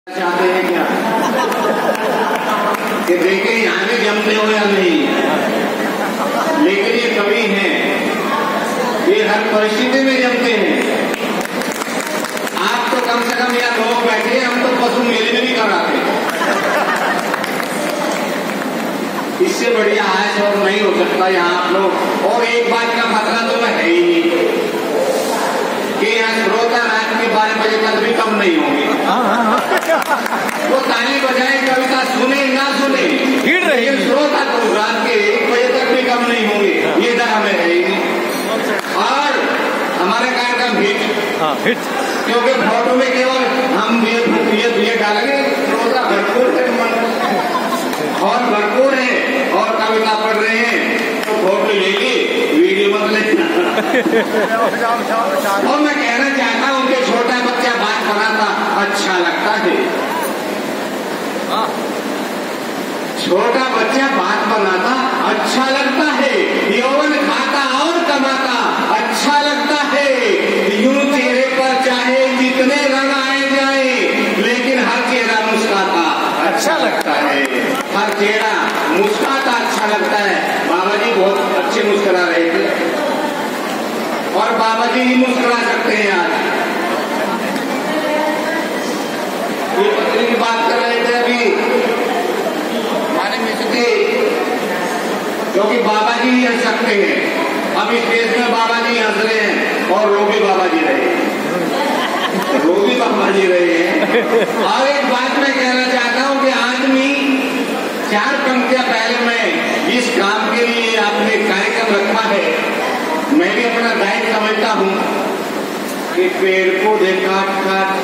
चाहते हैं क्या कि देखें यहाँ भी जमते हो या नहीं। लेकिन ये कवि हैं, ये हर परिस्थिति में जमते हैं। आप तो कम से कम यहाँ लोग बैठे, हम तो पशु मेले में भी कराते। इससे बढ़िया आज और नहीं हो सकता यहाँ आप लोग। और एक बात का खतरा तो है ही नहीं कि यहाँ श्रोता रात के 12 बजे तक भी कम नहीं होंगे। वो ताली बजाए, कविता सुने ना सुने, लेकिन श्रोता तो रात के 1 बजे तक भी कम नहीं होंगे। ये डर हमें है ही नहीं। और हमारे कार्यक्रम हिट, क्योंकि फोटो में केवल हम ये डालेंगे, श्रोता भरपूर है, और भरपूर है और कविता पढ़ रहे हैं तो फोटो ले ली, वीडियो मत लेना। और मैं कहना चाहता हूं कि छोटा बच्चा बात बनाता अच्छा लगता है। छोटा बच्चा बात बनाता अच्छा लगता है। यौवन खाता और कमाता अच्छा लगता है। यूं चेहरे पर चाहे जितने रंग आए जाए, लेकिन हर चेहरा मुस्कुराता अच्छा लगता है। हर चेहरा मुस्कुराता अच्छा लगता है। बाबा जी बहुत अच्छे मुस्कुरा रहे थे और बाबा जी ही मुस्कुरा सकते हैं आज। ये पत्नी की बात कर रहे थे अभी हमारे मित्र थे, क्योंकि बाबा जी ही हंस सकते हैं। अब इस देश में बाबा जी हंस रहे हैं और रो भी बाबा जी रहे हैं, रो भी बाबा जी रहे हैं। और एक बात मैं कहना चाहता हूं कि आदमी 4 पंक्तियां पहले मैं इस काम के लिए आपने कार्यक्रम रखा है, मैं भी अपना दायित्व समझता हूं कि पेड़ पौधे काट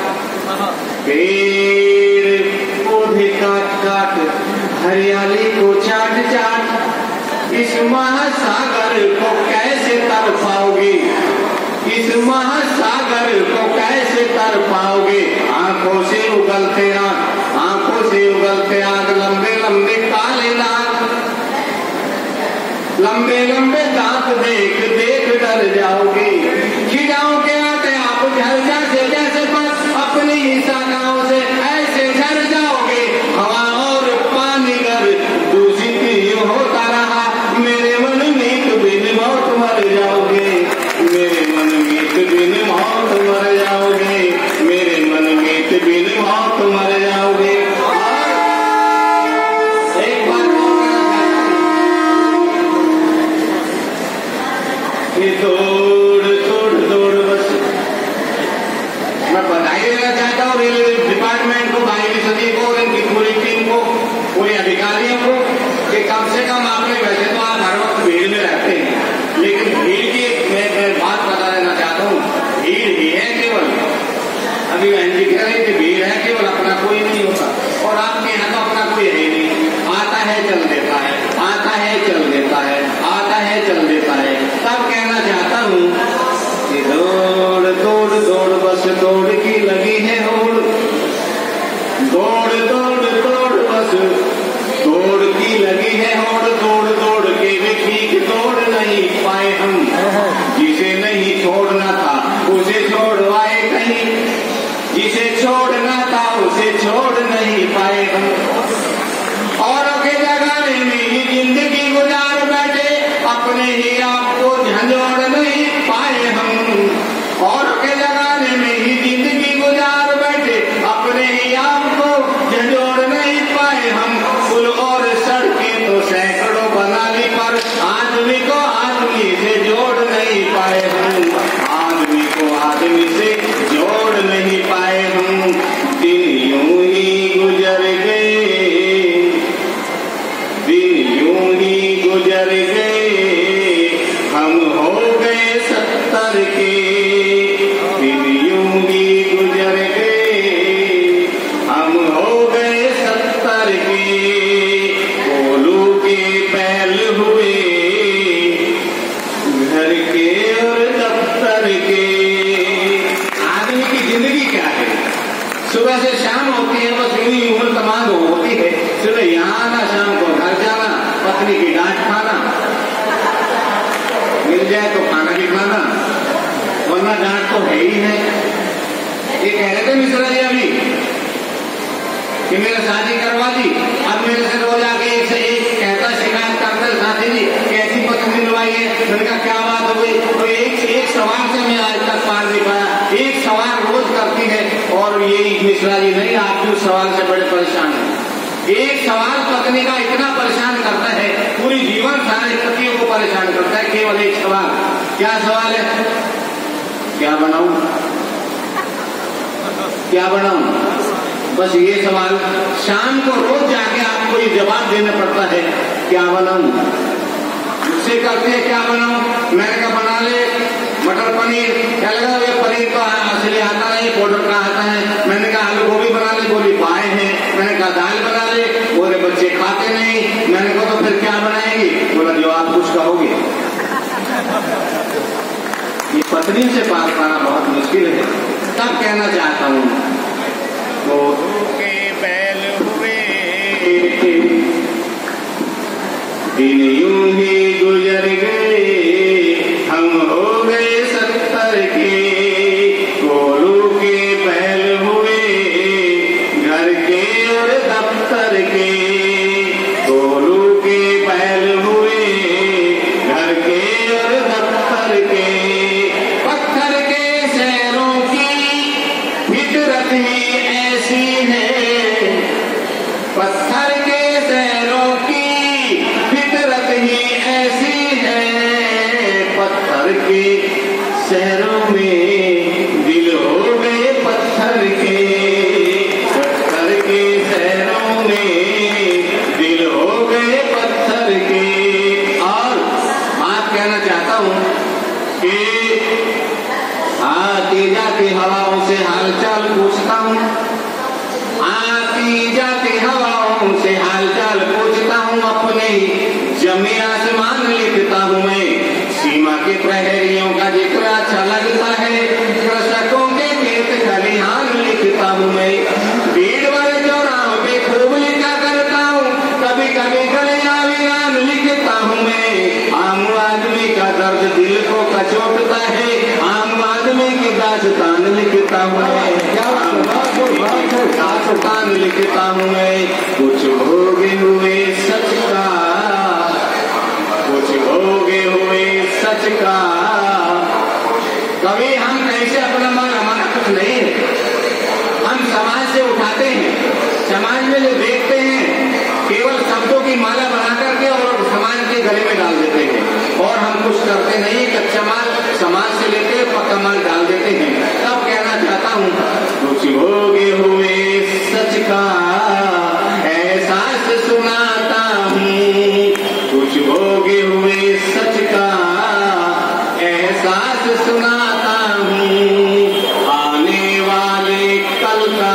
काट हरियाली को चाट चाट इस महासागर को कैसे तर पाओगे, इस महासागर को कैसे तर पाओगे। आंखों से उगलते आग, आंखों से उगलते आग, लंबे लंबे काले दांत, लंबे लंबे दांत देख देख डर जाओगे। खिड़ाओं के आते आप झरझर से जैसे बस अपनी ही शाखाओं से ऐसे झर जाओगे। हवा और पानी गर दूषित ही होता रहा, मेरे मन मीत बिन मौत मर जाओगे, मेरे मन मीत बिन मौत मर जाओगे, मेरे मन मीत बिन मौत मर जाओगे। एक बार दौड़ बस मैं बधाई देना चाहता हूँ रेलवे डिपार्टमेंट को, भाई सभी को, इनकी पूरी टीम को, पूरे अधिकारियों को, कि कम से कम आपने, वैसे तो आप हर वक्त भीड़ में रहते हैं, लेकिन भीड़ की मैं बात बता देना चाहता हूँ। भीड़ ही है केवल, अभी बहन जी कह रही थी भीड़ है केवल, अपना कोई नहीं होता। और आपके यहाँ तो अपना कोई है नहीं, आता है चल देता है, आता है चल देता है, आता है चल देता है। तब कहना चाहता हूँ कि दौड़ दौड़ दौड़ बस दौड़ की लगी है होड़, दौड़ दौड़ दौड़ बस दौड़ की लगी है होड़। दौड़ दौड़ के भी ठीक दौड़ नहीं पाए हम, जिसे नहीं छोड़ना था उसे छोड़वाए कहीं, जिसे छोड़ना था उसे छोड़ नहीं पाए हम। औरों के जगाने में ही जिंदगी गुजार बैठे, अपने ही आपको झंझोड़ नहीं पाए हम। औरों के जगाने में ही जिंदगी गुजार बैठे, अपने ही आपको झंझोड़ नहीं पाए हम। पुल और सड़कें तो सैकड़ों बना ली, पर आदमी को आदमी से जोड़ नहीं पाए हम, आदमी को आदमी से जोड़ नहीं पाए हम। कि मेरे शादी करवा दी, अब मेरे से रोज आके एक से एक कहता शिकायत करता है, साथी जी कैसी पत्नी मिलवाई है। मैंने कहा क्या बात हो गई? तो एक सवाल से मैं आज तक पार नहीं पाया, एक सवाल रोज करती है। और ये मिश्रा जी नहीं, आप भी उस सवाल से बड़े परेशान हैं। एक सवाल पत्नी का इतना परेशान करता है, पूरी जीवन सारे पतियों को परेशान करता है, केवल एक सवाल। क्या सवाल है? क्या बनाऊं, क्या बनाऊं? बस ये सवाल शाम को रोज जाके आपको ये जवाब देना पड़ता है, क्या बनाऊं? मुझसे करते हैं क्या बनाऊं? मैंने कहा बना ले मटर पनीर। क्या लगा ये पनीर तो असली आता नहीं, पाउडर का आता है। मैंने कहा आलू गोभी बना ले, बोली पाए हैं। मैंने कहा दाल बना ले, बोले बच्चे खाते नहीं। मैंने कहा तो फिर क्या बनाएंगी? बोला जो आप कुछ कहोगे। ये पत्नी से पार पाना बहुत मुश्किल है। तब कहना चाहता हूँ तो के बैल हुए दिन यूं ही गुजर गए, हम हो गए 70 के। कोलू के बैल हुए घर के और दफ्तर के, कोलू के बैल हुए घर के और दफ्तर के। पत्थर के शहरों की फितरत ही ऐसी है, पत्थर के शहरों की फितरत ही ऐसी है। पत्थर के शहरों में दिल हो गए पत्थर के, पत्थर के शहरों में दिल हो गए पत्थर के। और बात कहना चाहता हूँ कि आती जाती हवाओं से हालचाल पूछता हूँ, आती जाती हवाओं से हालचाल पूछता हूँ। अपने जमी आसमान लिखता हूँ मैं, सीमा के प्रहरियों का जिक्र अच्छा लगता है। कृषकों के खेत खलिहान लिखता हूँ मैं, भीड़ वाले चौराहों पे खूब लिखा करता हूँ। कभी कभी गलियां वीरान लिखता हूँ मैं। आम आदमी का दर्द दिल को कचोटता है, आम आदमी की दास्तान लिखता हूँ मैं, दास्तान लिखता हूँ मैं। कुछ भोगे हुए सच का, कुछ भोगे हुए सच का। कभी हम कैसे अपना मन, हमारा कुछ नहीं है, हम समाज से उठाते हैं, समाज में जो देखते हैं केवल शब्दों की माला बना करके और समाज के गले में डाल देते हैं। और हम कुछ करते नहीं, कच्चा माल समाज से लेते पक्का माल डाल देते हैं। तब कहना चाहता हूँ कुछ भोगे हुए सच का एहसास सुनाता हूँ, कुछ भोगे हुए सच का एहसास सुनाता हूँ। आने वाले कल का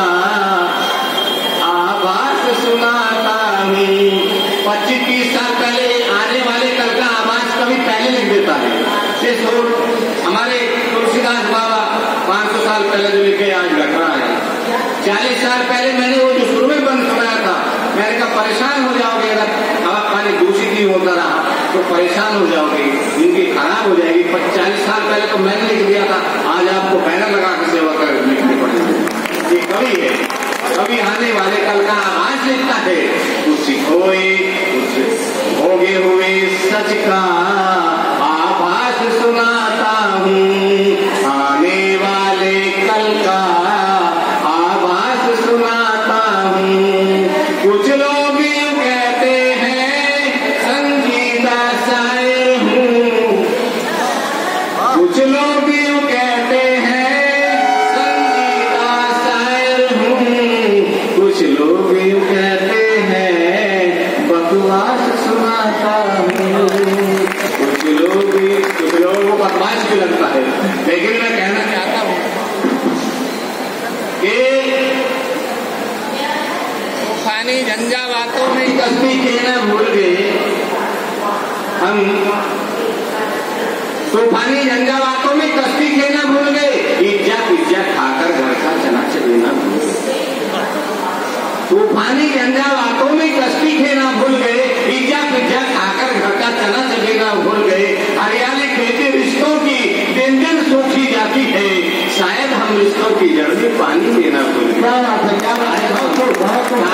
आभास सुनाता हूँ। 25 साल पहले आने वाले कल का आभास कभी पहले लिख देता है। हमारे तुलसीदास बाबा 500 साल पहले जो लिखे आज घट रहा है। 40 साल पहले मैंने वो जो शुरू में बंद सुनाया था, मैंने कहा परेशान हो जाओगे अगर हवा पानी दूषित नहीं होता रहा तो परेशान हो जाओगे, जिनकी खराब हो जाएगी। 40 साल पहले तो मैंने लिख दिया था, आज आपको बैनर लगा के सेवा कर लिखनी पड़ेगी। ये कवि है, कभी आने वाले कल का आभास लिखता है। कुछ खोए कुछ भोगे हुए सच का आभास सुनाता हूँ, आने वाले कल का आभास सुनाता हूँ। कुछ लोग यूं कहते हैं संजीदा शायर हूँ, कुछ लोग यूं कहते हैं संजीदा शायर हूँ, कुछ लोग यूं कहते हैं बकवास सुनाता हूँ। कुछ लोगों को बकवास भी लगता है, लेकिन मैं कहना चाहता हूँ कि तूफानी झंझावातों में कश्ती खेलना भूल गए हम, तूफानी झंझावातों में कश्ती खेलना भूल गए। पिज्जा पिज्जा खाकर घर का चना चलेना भूल गए। तूफानी झंझावातों में कश्ती खेलना भूल गए, पिज्जा पिज्जा खाकर घर का चना चलेना भूल गए। हरियाली खेती रिश्तों की दिन दिन सूखी जाती है, शायद हम रिश्तों की जड़ में पानी देना भूल गए। क्या बात है, क्या बात है।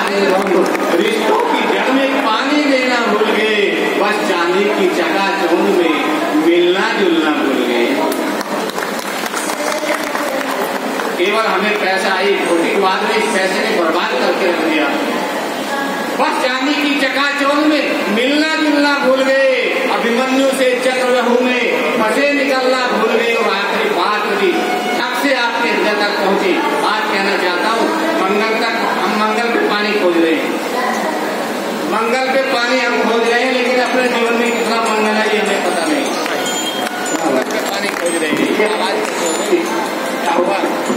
बाद में इस पैसे ने बर्बाद करके रख दिया। बस चांदी की चकाचौंध में मिलना जुलना भूल गए, अभिमन्यु से चक्रव्यूह में फंसे निकलना भूल गए, और आखिरी बात हुई ठग से आपके हृदय तक पहुंची। आज कहना चाहता हूँ, मंगल तक हम मंगल पे पानी खोज रहे हैं, मंगल पे पानी हम खोज रहे हैं, लेकिन अपने जीवन में कितना मंगल है ये हमें पता नहीं। मंगल पे पानी खोज रहे हैं, ये आवाज क्या हुआ?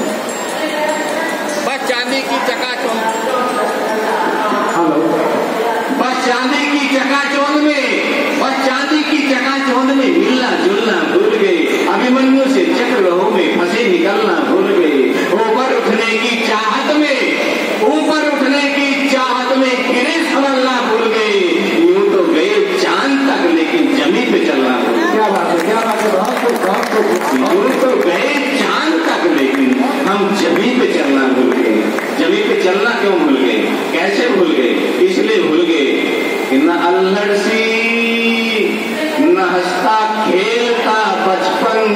बस चांदी की चकाचौंध, बस चांदी की चकाचौंध में, बस चांदी की चकाचौंध में मिलना जुलना भूल गए, अभिमन्यु से चक्रव्यूह में फंसे निकलना भूल गए, ऊपर उठने की चाहत में, ऊपर उठने की चाहत में गिरे संभलना भूल गए, यूं तो गए चांद तक लेकिन जमीन पे चलना भूल गए। क्या बात है, क्या बात है, यूं तो गए चांद तक लेकिन हम जमीन पे चलना भूल गए। जमीन पे चलना क्यों भूल गए, कैसे भूल गए? इसलिए भूल गए कि न अल्हड़ सी न हंसता खेलता बचपन,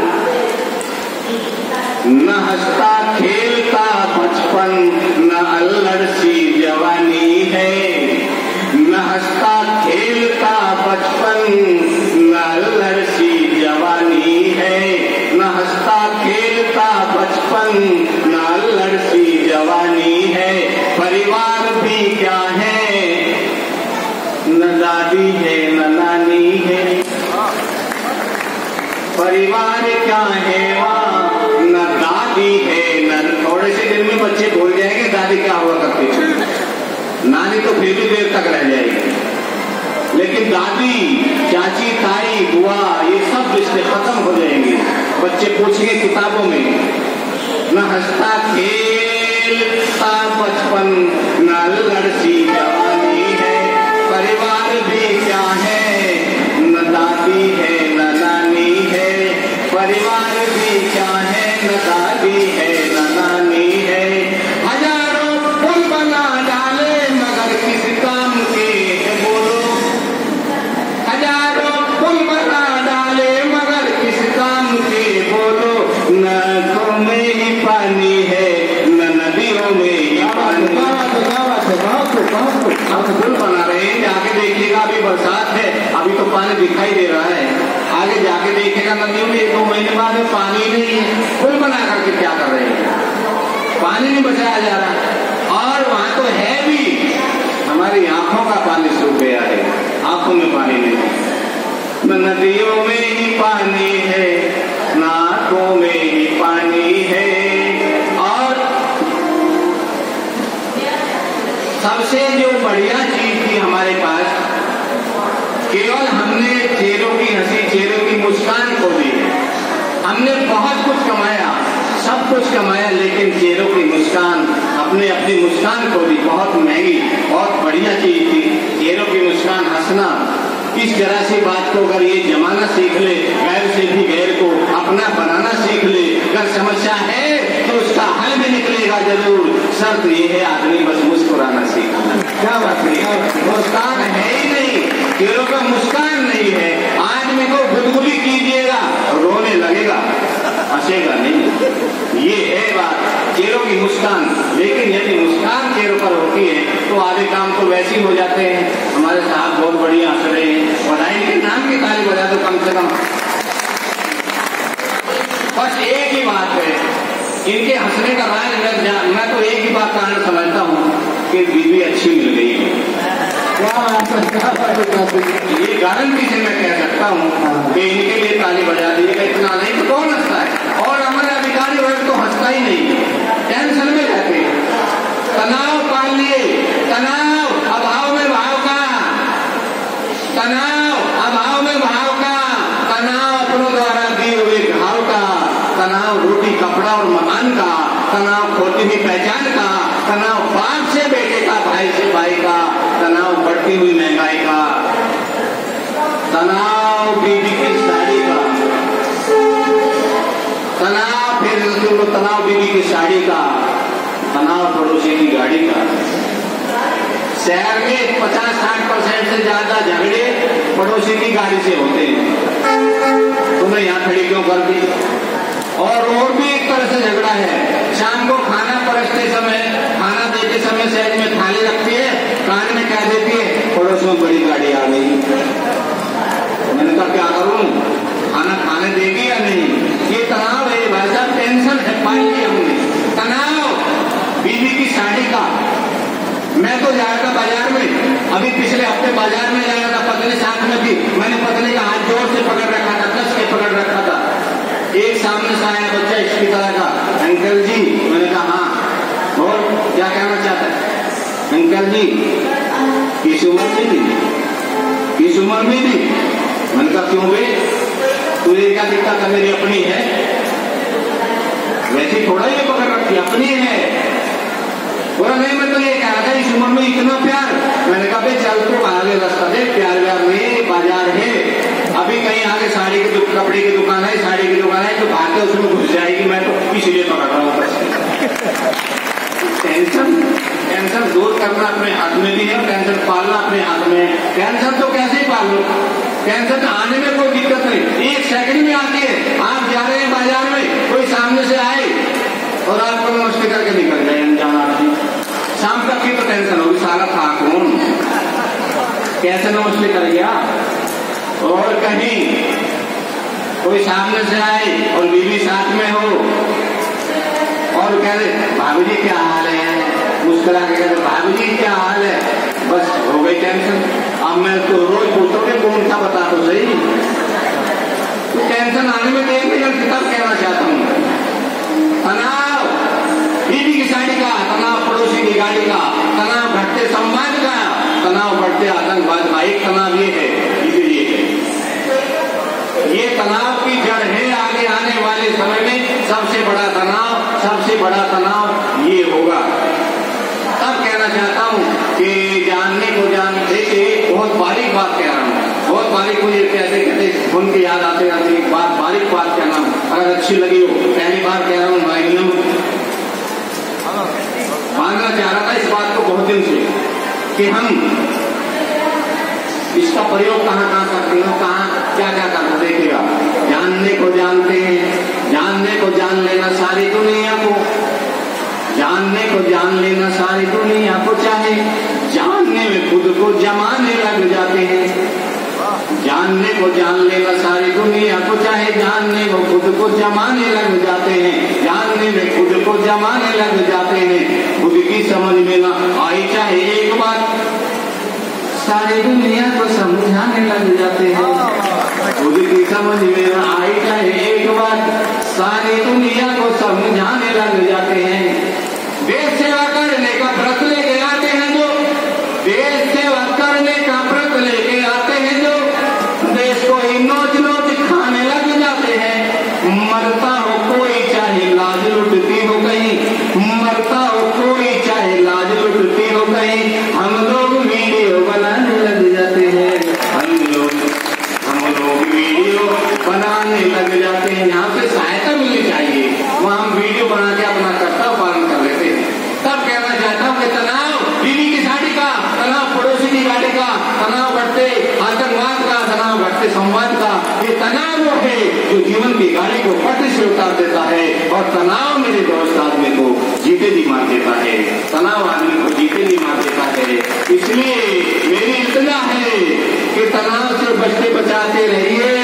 न हंसता खेलता बचपन, न अल्हड़ सी जवानी है, न हंसता खेलता बचपन, न अल्हड़ सी जवानी है, न हंसता खेलता बचपन, न अल्हड़ सी जवानी है। परिवार भी क्या है, न दादी है न नानी है, परिवार क्या है वहाँ, न दादी है न, थोड़े से दिन में बच्चे भूल जाएंगे दादी क्या हुआ करती थी, नानी तो फिर भी देर तक रह जाएगी, लेकिन दादी, चाची, ताई, बुआ, ये सब रिश्ते खत्म हो जाएंगे। बच्चे पूछेंगे किताबों में, न हंसता खेलता बचपन, न अल्हड़ सी जवानी है, परिवार भी क्या है, न दादी है न नानी है, परिवार भी क्या है, न दादी है न नानी है। हजारों पुल बना डाले मगर किस काम के बोलो, हजारों पुल बना डाले मगर किस काम के बोलो, नदियों में ही पानी है न नदियों में ही पानी। हम पुल बना रहे हैं, आगे देखिएगा अभी बरसात है, अभी तो पानी दिखाई दे रहा है, आगे जाके देखिएगा नदियों में 2 महीने बाद में पानी नहीं है। पुल बना करके क्या कर रहे हैं, पानी नहीं बचाया जा रहा, और वहां तो है भी, हमारी आंखों का पानी सूख गया है, आंखों में पानी नहीं, न नदियों में ही पानी है, न आंखों में ही पानी है। और सबसे जो बढ़िया चीज थी हमारे पास, केवल हमने चेहरों की हंसी, चेहरों की मुस्कान को दी। हमने बहुत कुछ कमाया, सब कुछ कमाया, लेकिन चेहरों की मुस्कान, अपने अपनी मुस्कान को दी। बहुत महंगी, बहुत बढ़िया चीज थी चेहरों की मुस्कान, हंसना। इस तरह से बात को अगर ये जमाना सीख ले, गैर से भी गैर को अपना बनाना सीख ले, अगर समस्या है तो उसका हल भी निकलेगा जरूर। शर्त ये है आदमी बस मुस्कुराना सीखना। क्या बात है, मुस्कान है ही नहीं, चेहरों का मुस्कान नहीं है। आदमी को गुदगुदी कीजिएगा रोने लगेगा, हंसेगा नहीं। ये है बात, चेहरों की मुस्कान। लेकिन यदि मुस्कान चेहरों पर होती है तो आधे काम तो वैसे ही हो जाते हैं। हमारे साहब बहुत बढ़िया हंस रहे हैं, बधाई के नाम की ताली बजा दो कम से कम। बस एक ही बात है, इनके हंसने का राज मैं तो एक ही बात कारण समझता हूँ कि बीवी अच्छी मिल गई है। ये गारंटी से मैं कह सकता हूँ कि इनके लिए ताली बजा दीजिएगा, इतना नहीं तो कौन हंसता है। और हमारे अधिकारी वर्ग तो हंसता ही नहीं, टेंशन में रहते हैं। तनाव पाल लिए, तनाव अभाव में भाव का, तनाव अभाव में भाव का, तनाव अपनों द्वारा दिए हुए घाव का, तनाव रोटी कपड़ा और मकान का, तनाव खोती हुई पहचान का, तनाव बाप से बेटे का, भाई से भाई का, तनाव बढ़ती हुई महंगाई का, तनाव बीवी की साड़ी का, तनाव फिर तनाव बीवी की साड़ी का, तनाव पड़ोसी की गाड़ी का। शहर में 50-60% से ज्यादा झगड़े पड़ोसी की गाड़ी से होते हैं। तुमने यहाँ खड़ी क्यों कर दी, और भी एक तरह से झगड़ा है। शाम को खाना परसते समय, खाना देते समय सहज में थाली रखती है, कान में कह देती है पड़ोस में बड़ी गाड़ी आ गई। मैंने कहा क्या करूं, खाना खाने देगी या नहीं? ये तनाव है भाई साहब, टेंशन है, पाई हमने तनाव। बीवी की साड़ी का, मैं तो जाया था बाजार में, अभी पिछले हफ्ते बाजार में जाया था, पत्नी साथ में थी, मैंने पत्नी का हाथ जोर से पकड़ रखा था, कस के पकड़ रखा था। एक सामने से आया बच्चा इसकी तरह का, अंकल जी। मैंने कहा हाँ, और क्या कहना चाहता है? अंकल जी किस उम्र में थी, किस उम्र में थी? मैंने कहा क्यों बे, तुझे क्या दिक्कत है, मेरी अपनी है, वैसे थोड़ा ही पकड़ रखी, अपनी है। बोला नहीं, मैं तो ये कह रहा था इस उम्र में इतना प्यार। मैंने कहा भाई चल तो आगे रास्ता दे, प्यार व्यार नहीं, बाजार है, अभी कहीं आगे साड़ी की कपड़े की दुकान है, साड़ी की दुकान है, तो भाग के उसमें घुस जाएगी, मैं तो इसलिए पकड़ रहा हूँ। टेंशन दूर करना अपने हाथ में भी है, टेंशन पालना अपने हाथ में है। टेंशन तो कैसे ही पाल लो, टेंशन आने में कोई दिक्कत नहीं, एक सेकंड में आती है। आप जा रहे हैं बाजार में, कोई सामने से आए और आपको नमस्ते करके निकल जाए अनजान आदमी, शाम तक की तो टेंशन होगी, सारा था कौन, कैसे नमस्ते कर गया। और कहीं कोई सामने से आए और बीवी साथ में हो और कह रहे भाभी जी क्या हाल है, मुस्कुरा के कहते भाभी जी क्या हाल है, बस हो गई टेंशन। अब मैं तो रोज पूछोगे कौन सा बता तो सही, तो टेंशन आने में देर नहीं लगती। तब कहना चाहता हूँ तनाव बीवी की साड़ी का, तनाव पड़ोसी की गाड़ी का, तनाव घटते संवाद का, तनाव बढ़ते आतंकवाद का। एक तनाव ये है, ये तनाव की जड़ है आगे आने वाले समय में सबसे बड़ा तनाव ये होगा। तब कहना चाहता हूं कि जानने को जानते के बहुत बारीक बात कह रहा हूं, बहुत बारीक। मुझे कैसे कहते सुन के याद आते आते एक बात, बारीक बात कहना, अगर अच्छी लगी हो, पहली बार कह रहा हूं, भाइयों मानना चाह रहा था इस बात को बहुत दिन से कि हम इसका प्रयोग कहाँ कहाँ करते हो, कहाँ क्या क्या करते, देखिएगा। जानने को जानते हैं, जानने को जान लेना सारी दुनिया को, जानने को जान लेना सारी दुनिया को, चाहे जानने में खुद को जमाने लग जाते हैं। जानने को जान लेना सारी दुनिया को, चाहे जानने को खुद को जमाने लग जाते हैं, जानने में खुद को जमाने लग जाते हैं। खुद की समझ में ना आई चाहे एक बात, सारी दुनिया को समझाने लग जाते हैं। खुद की समझ में ना आई चाहे एक बात, सारी दुनिया को समझाने लग जाते हैं। देश सेवा करने का व्रत लेके आते हैं जो, देश सेवा करने का व्रत लेके आते हैं जो, देश को ही नोच नोच खाने लग जाते हैं। मरता हो कोई चाहे लाज लुटती हो कहीं, मरता हो कोई चाहे लाज लुटती हो कहीं, हम लोग वीडियो बनाने लग जाते हैं। हम लोग वीडियो बनाने लग जाते हैं। यहाँ से सहायता मिलनी चाहिए, वहाँ हम वीडियो बना के अपना कर्तव्य पालन कर लेते हैं। तब कहना चाहता हूँ कि तनाव बीवी की साड़ी का, तनाव पड़ोसी की गाड़ी का, तनाव बढ़ते आतंकवाद का, तनाव बढ़ते संवाद का, ये तनाव वो है जो जीवन की गाड़ी को पटरी से उतार देता है। और तनाव मेरे दोस्त आदमी को जीते जी मार देता है, तनाव आदमी को जीते जी मार देता है। इसलिए मेरी इल्तिजा है कि तनाव से बचते बचाते रहिए,